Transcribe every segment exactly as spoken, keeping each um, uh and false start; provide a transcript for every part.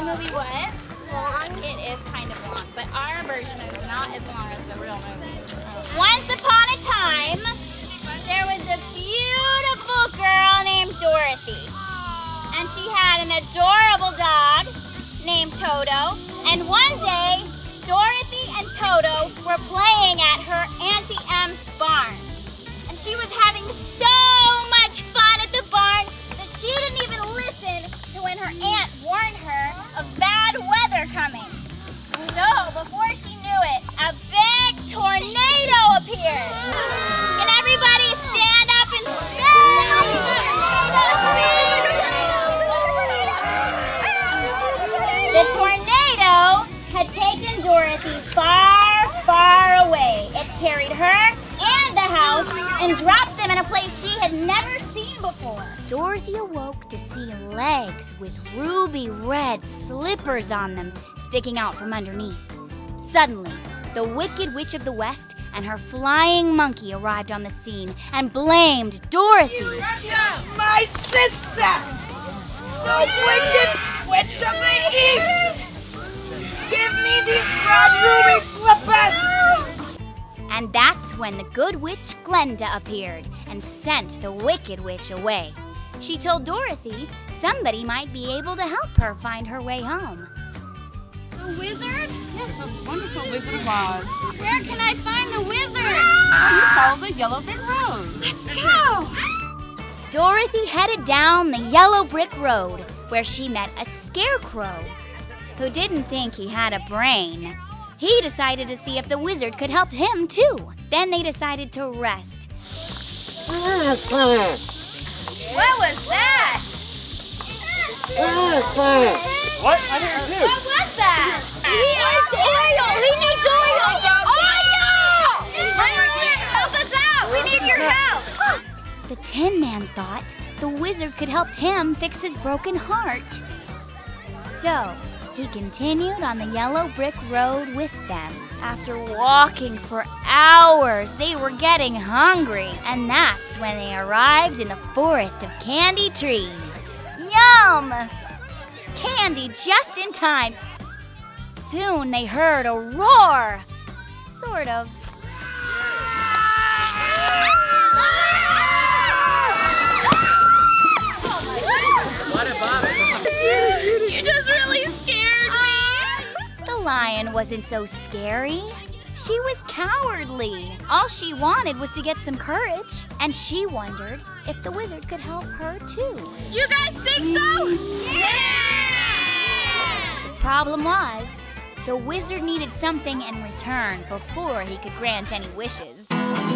movie what? Long. It is kind of long, but our version is not as long as the real movie. Once upon a time, there was a beautiful girl named Dorothy. And she had an adorable dog named Toto. And one day, Dorothy and Toto were playing at her Auntie M's barn. And she was having so much fun at the barn that she didn't even listen to when her aunt warned her of bad weather coming. So, before she knew it, a big tornado appeared. Can everybody stand up and spin? The tornado had taken Dorothy far, far away. It carried her and the house and dropped them in a place she had never seen before. Dorothy awoke to see legs with ruby red slippers on them sticking out from underneath. Suddenly, the Wicked Witch of the West and her flying monkey arrived on the scene and blamed Dorothy. My sister, the Wicked Witch of the East! Give me these red ruby slippers! And that's when the good witch Glenda appeared and sent the Wicked Witch away. She told Dorothy somebody might be able to help her find her way home. The wizard? Yes, the wonderful Wizard of Oz. Where can I find the wizard? You follow the yellow brick road. Let's go! Dorothy headed down the yellow brick road where she met a scarecrow who didn't think he had a brain. He decided to see if the wizard could help him too. Then they decided to rest. What was that? What? I hear it too. What was that? He needs oil! He needs oil! Oil! Help us out! We need your help! The Tin Man thought the wizard could help him fix his broken heart. So, he continued on the yellow brick road with them. After walking for hours, they were getting hungry, and that's when they arrived in the forest of candy trees. Yum! Candy just in time. Soon they heard a roar. Sort of. You just really scared me. The lion wasn't so scary. She was cowardly. All she wanted was to get some courage, and she wondered if the wizard could help her too. You guys think so? Yeah! The problem was, the wizard needed something in return before he could grant any wishes.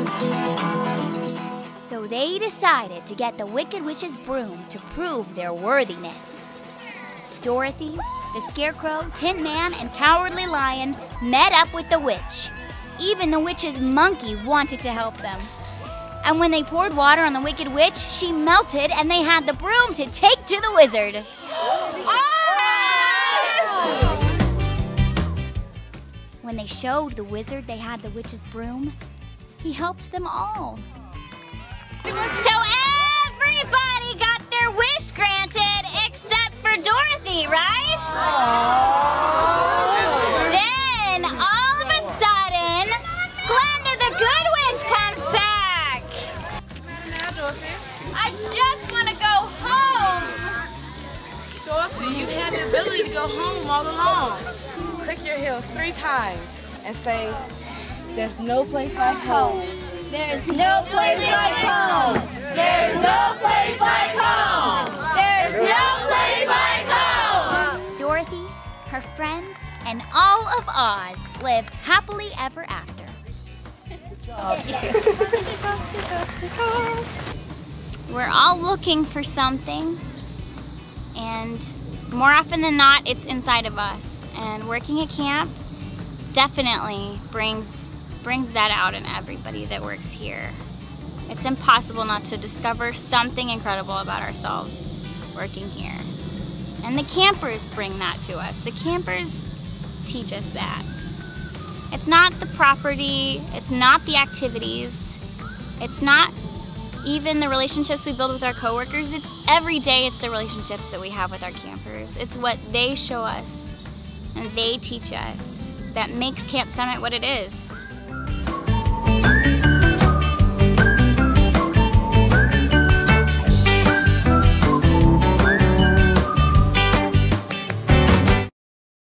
So they decided to get the Wicked Witch's broom to prove their worthiness. Dorothy, the Scarecrow, Tin Man, and Cowardly Lion met up with the witch. Even the witch's monkey wanted to help them. And when they poured water on the Wicked Witch, she melted and they had the broom to take to the wizard. When they showed the wizard they had the witch's broom, he helped them all. So everybody got their wish granted except for Dorothy, right? Aww. Then, all of a sudden, Glenda the Good Witch comes back. I just want to go home. Dorothy, you had the ability to go home all along. Click your heels three times and say, there's no place like home. There's no place like home. There's no place like home. There's no place like home. Dorothy, her friends, and all of Oz lived happily ever after. We're all looking for something, and more often than not, it's inside of us. And working at camp definitely brings brings that out in everybody that works here. It's impossible not to discover something incredible about ourselves working here. And the campers bring that to us. The campers teach us that. It's not the property, it's not the activities, it's not even the relationships we build with our coworkers, it's every day it's the relationships that we have with our campers. It's what they show us and they teach us that makes Camp Summit what it is.